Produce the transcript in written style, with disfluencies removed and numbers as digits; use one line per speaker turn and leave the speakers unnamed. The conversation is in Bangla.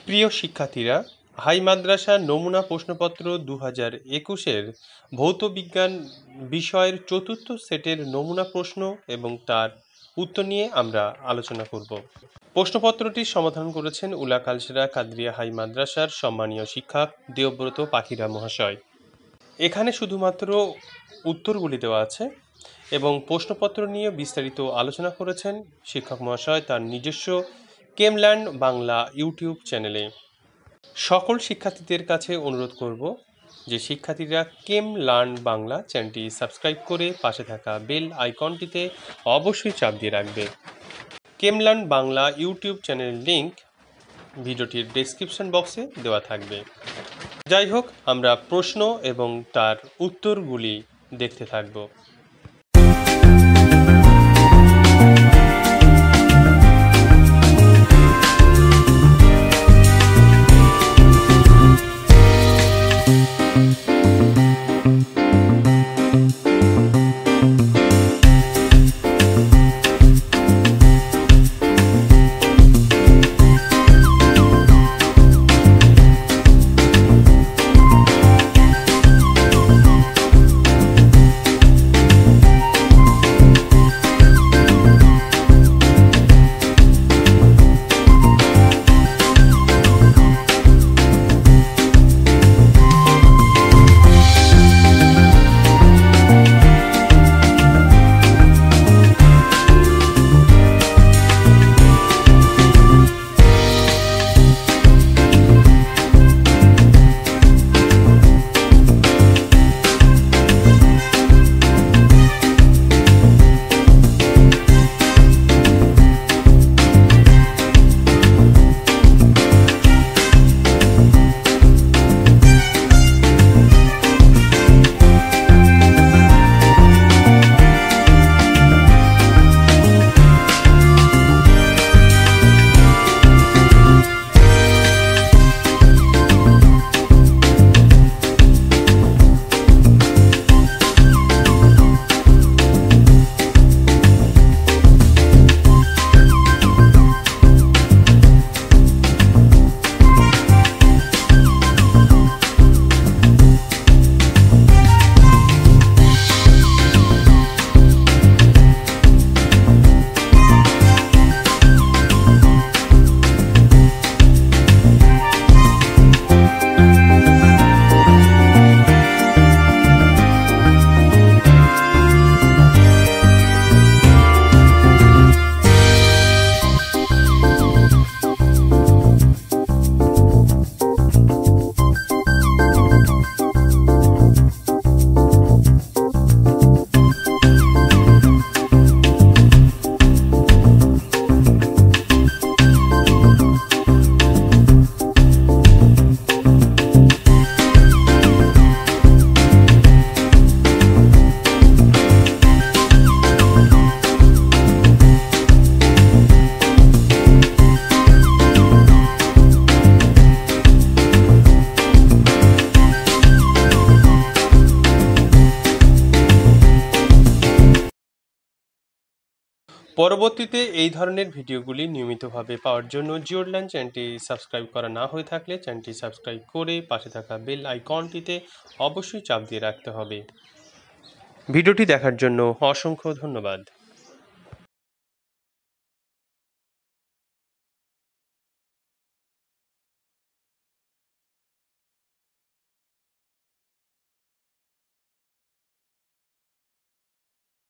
প্রিয় শিক্ষার্থীরা, হাই মাদ্রাসা নমুনা প্রশ্নপত্র 2021-এর ভৌত বিজ্ঞান বিষয়ের চতুর্থ সেটের নমুনা প্রশ্ন এবং তার উত্তর নিয়ে আমরা আলোচনা করব। প্রশ্নপত্রটির সমাধান করেছেন উলা কালসেরা কাদরিয়া হাই মাদ্রাসার সম্মানীয় শিক্ষক দেবব্রত পাখিরা মহাশয়। এখানে শুধুমাত্র উত্তরগুলি দেওয়া আছে এবং প্রশ্নপত্র নিয়ে বিস্তারিত আলোচনা করেছেন শিক্ষক মহাশয় তার নিজস্ব কেমল্যান্ড বাংলা ইউটিউব চ্যানেলে। সকল শিক্ষার্থীদের কাছে অনুরোধ করব যে শিক্ষার্থীরা কেমলার্ন বাংলা চ্যানেলটি সাবস্ক্রাইব করে পাশে থাকা বেল আইকনটিতে অবশ্যই চাপ দিয়ে রাখবে। কেমলার্ন বাংলা ইউটিউব চ্যানেলের লিংক ভিডিওটির ডেসক্রিপশন বক্সে দেওয়া থাকবে। যাই হোক, আমরা প্রশ্ন এবং তার উত্তরগুলি দেখতে থাকব। পরবর্তীতে এই ধরনের ভিডিওগুলি নিয়মিতভাবে পাওয়ার জন্য জিওরল্যান্ড চ্যানেলটি সাবস্ক্রাইব করা না হয়ে থাকলে চ্যানেলটি সাবস্ক্রাইব করে পাশে থাকা বেল আইকনটিতে অবশ্যই চাপ দিয়ে রাখতে হবে। ভিডিওটি দেখার জন্য অসংখ্য ধন্যবাদ।